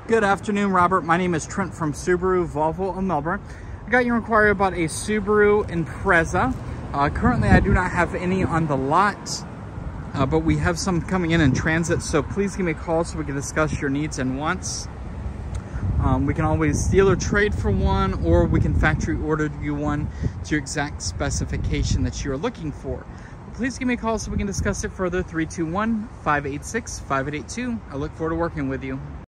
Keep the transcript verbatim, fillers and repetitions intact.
Good afternoon, Robert. My name is Trent from Subaru Volvo of Melbourne. I got your inquiry about a Subaru Impreza. Uh, currently, I do not have any on the lot, uh, but we have some coming in in transit, so please give me a call so we can discuss your needs and wants. Um, we can always steal or trade for one, or we can factory order you one to your exact specification that you're looking for. Please give me a call so we can discuss it further. Three two one, five eight six, five eight eight two. I look forward to working with you.